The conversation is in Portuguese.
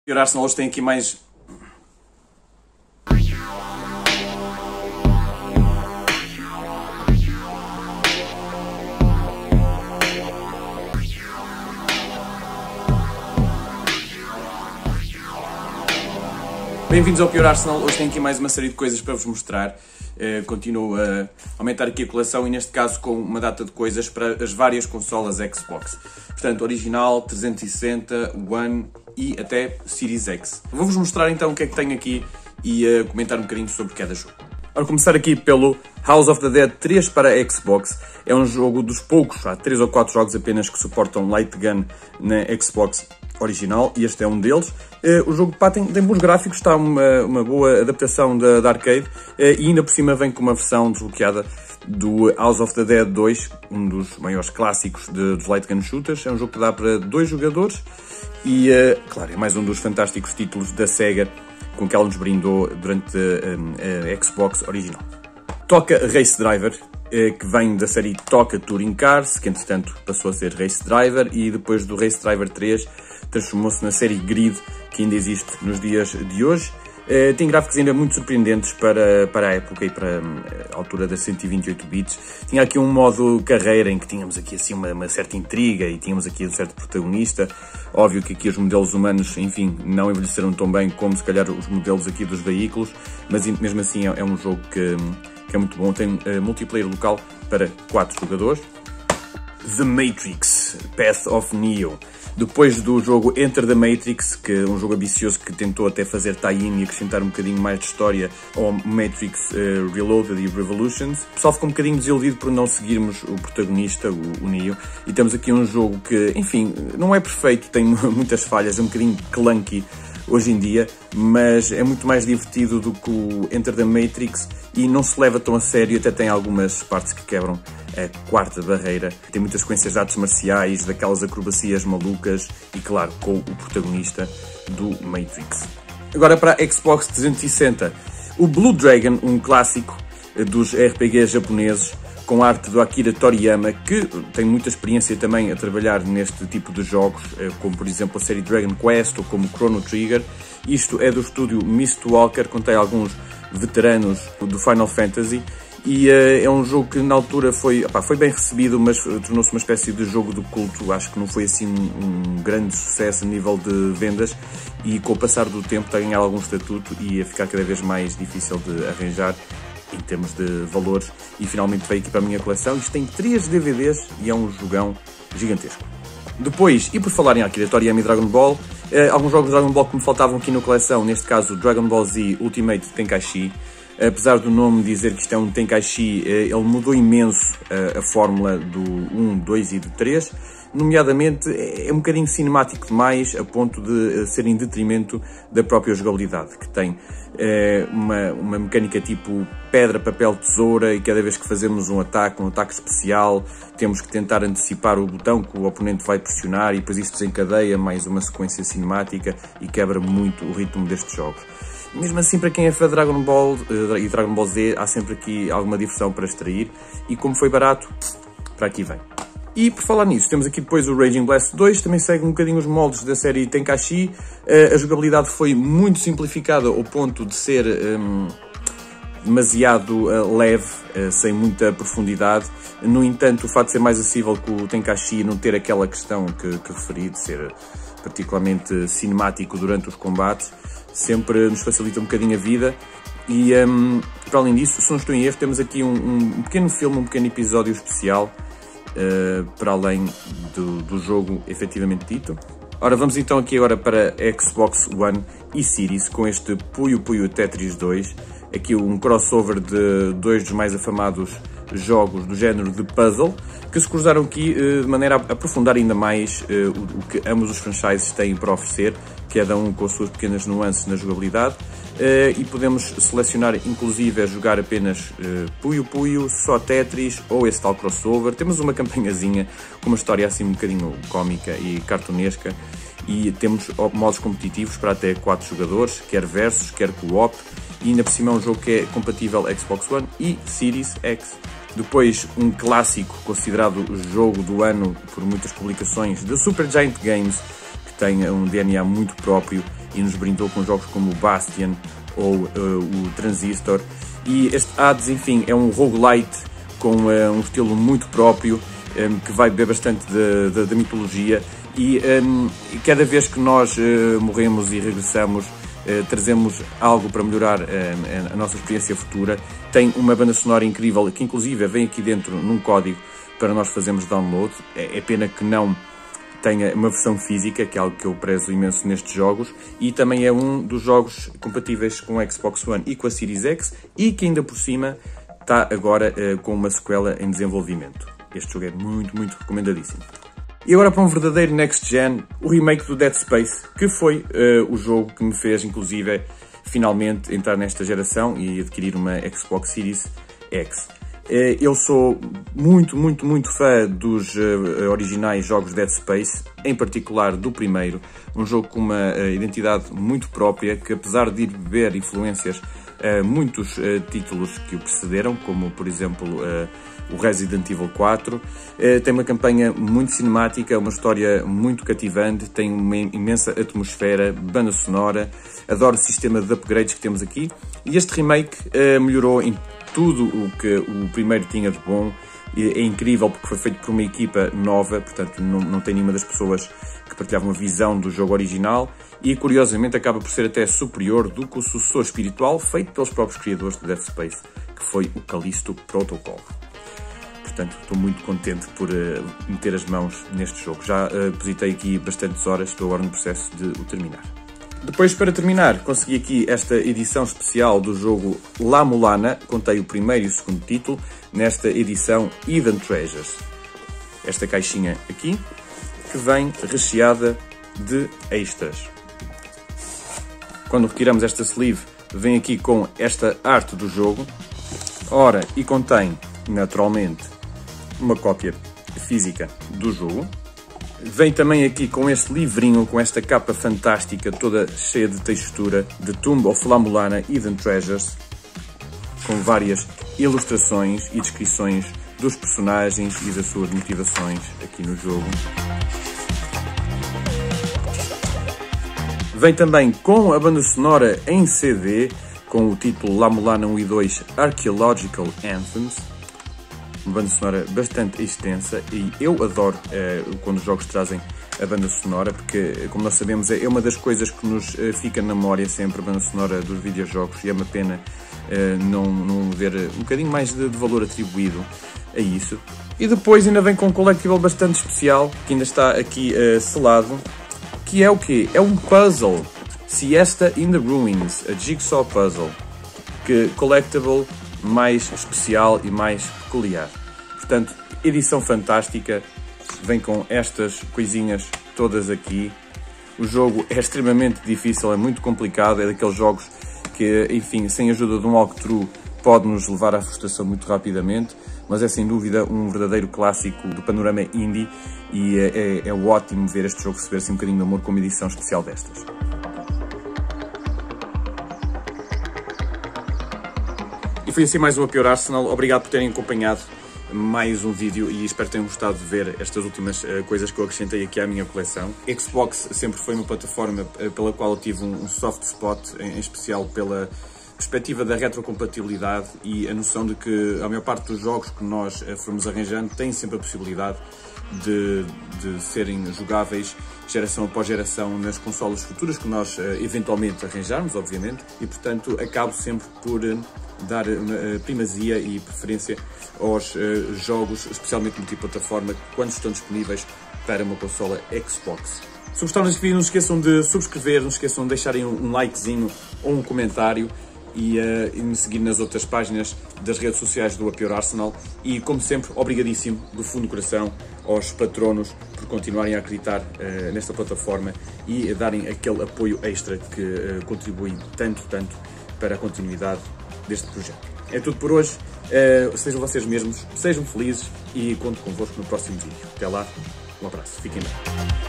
E o Arsenal hoje tem aqui mais... Bem-vindos ao Pior Arsenal. Hoje tenho aqui mais uma série de coisas para vos mostrar. Continuo a aumentar aqui a coleção e neste caso com uma data de coisas para as várias consolas Xbox. Portanto, original, 360, One e até Series X. Vou-vos mostrar então o que é que tenho aqui e comentar um bocadinho sobre cada jogo. Vamos começar aqui pelo House of the Dead 3 para Xbox. É um jogo dos poucos, há 3 ou 4 jogos apenas que suportam Light Gun na Xbox original e este é um deles. O jogo tem bons gráficos, está uma boa adaptação da arcade e ainda por cima vem com uma versão desbloqueada do House of the Dead 2, um dos maiores clássicos dos Light Gun Shooters. É um jogo que dá para 2 jogadores e, claro, é mais um dos fantásticos títulos da Sega com que ela nos brindou durante a Xbox original. Toca Race Driver, que vem da série Toca Touring Cars, que entretanto passou a ser Race Driver e depois do Race Driver 3 transformou-se na série Grid, que ainda existe nos dias de hoje. Tem gráficos ainda muito surpreendentes para a época e para a altura das 128 bits. Tinha aqui um modo carreira em que tínhamos aqui assim uma certa intriga e tínhamos aqui um certo protagonista. Óbvio que aqui os modelos humanos, enfim, não envelheceram tão bem como se calhar os modelos aqui dos veículos, mas mesmo assim é um jogo que é muito bom. Tem multiplayer local para 4 jogadores. The Matrix, Path of Neo. Depois do jogo Enter the Matrix, que é um jogo ambicioso que tentou até fazer tie-in e acrescentar um bocadinho mais de história ao Matrix Reloaded e Revolutions, o pessoal ficou um bocadinho desiludido por não seguirmos o protagonista, o Neo, e temos aqui um jogo que, enfim, não é perfeito, tem muitas falhas, é um bocadinho clunky hoje em dia, mas é muito mais divertido do que o Enter the Matrix e não se leva tão a sério, até tem algumas partes que quebram a quarta barreira. Tem muitas sequências de artes marciais, daquelas acrobacias malucas e, claro, com o protagonista do Matrix. Agora para a Xbox 360, o Blue Dragon, um clássico dos RPGs japoneses, com a arte do Akira Toriyama, que tem muita experiência também a trabalhar neste tipo de jogos, como por exemplo a série Dragon Quest ou como Chrono Trigger. Isto é do estúdio Mistwalker, contém alguns veteranos do Final Fantasy e é um jogo que na altura foi bem recebido, mas tornou-se uma espécie de jogo de culto. Acho que não foi assim um grande sucesso a nível de vendas e com o passar do tempo está a ganhar algum estatuto e a ficar cada vez mais difícil de arranjar em termos de valores e finalmente veio aqui para a minha coleção. Isto tem 3 DVDs e é um jogão gigantesco. Depois, e por falar em Akira Toriyama e Dragon Ball, alguns jogos de Dragon Ball que me faltavam aqui na coleção, neste caso Dragon Ball Z Ultimate Tenkaichi. Apesar do nome dizer que isto é um Tenkaichi, ele mudou imenso a fórmula do 1, 2 e do 3. Nomeadamente, é um bocadinho cinemático demais, a ponto de ser em detrimento da própria jogabilidade, que tem uma mecânica tipo pedra, papel, tesoura, e cada vez que fazemos um ataque especial, temos que tentar antecipar o botão que o oponente vai pressionar e depois isto desencadeia mais uma sequência cinemática e quebra muito o ritmo destes jogos. Mesmo assim, para quem é fã de Dragon Ball e Dragon Ball Z, há sempre aqui alguma diversão para extrair e como foi barato, para aqui vem. E por falar nisso, temos aqui depois o Raging Blast 2, também segue um bocadinho os moldes da série Tenkaichi. A jogabilidade foi muito simplificada ao ponto de ser demasiado leve, sem muita profundidade. No entanto, o facto de ser mais acessível que o Tenkaichi e não ter aquela questão que referi, de ser particularmente cinemático durante os combates, sempre nos facilita um bocadinho a vida. E para além disso, se não estou em erro, temos aqui um pequeno filme, um pequeno episódio especial para além do jogo efetivamente dito. Ora, vamos então aqui agora para Xbox One e Series com este Puyo Puyo Tetris 2, aqui um crossover de 2 dos mais afamados jogos do género de puzzle, que se cruzaram aqui de maneira a aprofundar ainda mais o que ambos os franchises têm para oferecer, cada um com as suas pequenas nuances na jogabilidade, e podemos selecionar inclusive a jogar apenas Puyo Puyo, só Tetris ou esse tal crossover. Temos uma campanhazinha com uma história assim um bocadinho cómica e cartunesca e temos modos competitivos para até 4 jogadores, quer versus, quer co-op, e ainda por cima é um jogo que é compatível Xbox One e Series X. Depois, um clássico considerado o jogo do ano por muitas publicações, da Supergiant Games, que tem um DNA muito próprio e nos brindou com jogos como o Bastion ou o Transistor. E este Hades, enfim, é um roguelite com um estilo muito próprio, que vai beber bastante da mitologia, e cada vez que nós morremos e regressamos, trazemos algo para melhorar a nossa experiência futura. Tem uma banda sonora incrível, que inclusive vem aqui dentro num código para nós fazermos download. É pena que não tenha uma versão física, que é algo que eu prezo imenso nestes jogos, e também é um dos jogos compatíveis com o Xbox One e com a Series X, e que ainda por cima está agora com uma sequela em desenvolvimento. Este jogo é muito, muito recomendadíssimo. E agora para um verdadeiro Next Gen, o remake do Dead Space, que foi o jogo que me fez, inclusive, finalmente entrar nesta geração e adquirir uma Xbox Series X. Eu sou muito, muito, muito fã dos originais jogos Dead Space, em particular do primeiro, um jogo com uma identidade muito própria, que apesar de ir beber influências muitos títulos que o precederam, como por exemplo o Resident Evil 4, tem uma campanha muito cinemática, uma história muito cativante, tem uma imensa atmosfera, banda sonora, adoro o sistema de upgrades que temos aqui, e este remake melhorou em tudo o que o primeiro tinha de bom. É incrível porque foi feito por uma equipa nova, portanto não tem nenhuma das pessoas que partilhavam a visão do jogo original, e curiosamente acaba por ser até superior do que o sucessor espiritual feito pelos próprios criadores do Dead Space, que foi o Callisto Protocol. Portanto, estou muito contente por meter as mãos neste jogo. Já depositei aqui bastantes horas, estou agora no processo de o terminar. Depois, para terminar, consegui aqui esta edição especial do jogo La Mulana. Contei o primeiro e o segundo título nesta edição Hidden Treasures. Esta caixinha aqui, que vem recheada de extras. Quando retiramos esta sleeve, vem aqui com esta arte do jogo. Ora, e contém, naturalmente, uma cópia física do jogo. Vem também aqui com este livrinho, com esta capa fantástica, toda cheia de textura, de Tomb of La Mulana Hidden Treasures, com várias ilustrações e descrições dos personagens e das suas motivações aqui no jogo. Vem também com a banda sonora em CD, com o título La Mulana 1 e 2 Archaeological Anthems. Uma banda sonora bastante extensa, e eu adoro quando os jogos trazem a banda sonora, porque, como nós sabemos, é uma das coisas que nos fica na memória sempre, a banda sonora dos videojogos, e é uma pena não ver um bocadinho mais de valor atribuído a isso. E depois ainda vem com um collectible bastante especial, que ainda está aqui selado, que é o quê? É um puzzle, Siesta in the Ruins, a Jigsaw Puzzle, que collectible mais especial e mais peculiar. Portanto, edição fantástica, vem com estas coisinhas todas aqui. O jogo é extremamente difícil, é muito complicado, é daqueles jogos que, enfim, sem a ajuda de um walkthrough pode nos levar à frustração muito rapidamente, mas é sem dúvida um verdadeiro clássico do panorama indie, e é ótimo ver este jogo receber-se um bocadinho de amor com uma edição especial destas. E foi assim mais um Apior Arsenal. Obrigado por terem acompanhado mais um vídeo, e espero que tenham gostado de ver estas últimas coisas que eu acrescentei aqui à minha coleção. Xbox sempre foi uma plataforma pela qual eu tive um soft spot, em especial pela perspectiva da retrocompatibilidade e a noção de que a maior parte dos jogos que nós formos arranjando tem sempre a possibilidade de serem jogáveis geração após geração nas consolas futuras que nós eventualmente arranjarmos, obviamente, e portanto acabo sempre por dar primazia e preferência aos jogos, especialmente multiplataforma, quando estão disponíveis para uma consola Xbox. Se gostaram deste vídeo, não se esqueçam de subscrever, não se esqueçam de deixarem um likezinho ou um comentário, e me seguir nas outras páginas das redes sociais do Apior Arsenal. E, como sempre, obrigadíssimo do fundo do coração aos patronos por continuarem a acreditar nesta plataforma e a darem aquele apoio extra que contribui tanto para a continuidade deste projeto. É tudo por hoje, sejam vocês mesmos, sejam felizes, e conto convosco no próximo vídeo. Até lá, um abraço, fiquem bem.